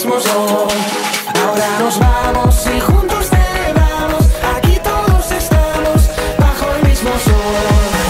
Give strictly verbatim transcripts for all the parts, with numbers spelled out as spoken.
mismo sol. Ahora nos vamos y juntos celebramos. Aquí todos estamos bajo el mismo sol.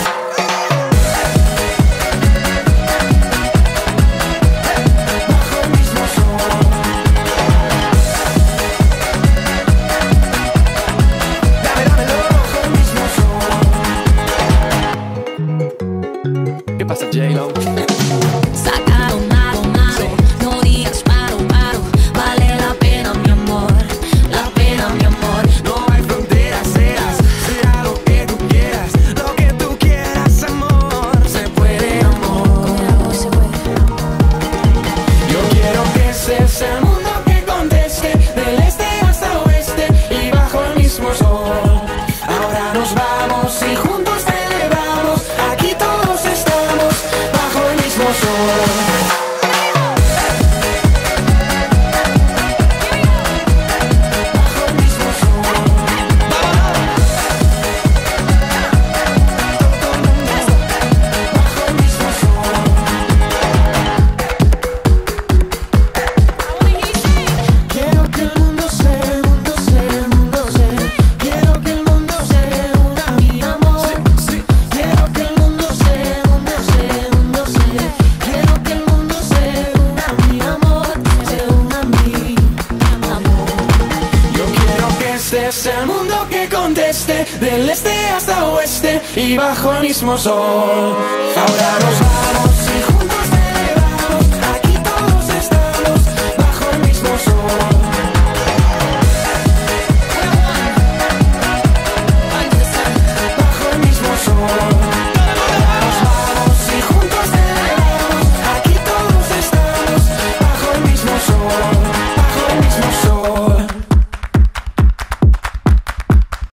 ¿Qué pasa, J-Lo? Sacaron aro, aro, no digas paro, paro. Vale la pena, mi amor, la pena, mi amor. No hay fronteras, seas, será lo que tú quieras. Lo que tú quieras, amor. Se puede, amor. Con el amor se puede. Yo quiero que seas el mundo que conteste, del este hasta oeste y bajo el mismo sol. Ahora nos vamos y juntos celebramos. Aquí todos estamos bajo el mismo sol. Quiero que el mundo se, el mundo se, el mundo se. Quiero que el mundo se una a mi amor. Quiero que el mundo se, el mundo se, el mundo se. Quiero que el mundo se una a mi amor, se una a mi amor. Yo quiero que este sea el mundo que conteste, del este hasta oeste y bajo el mismo sol. Ahora nos vamos.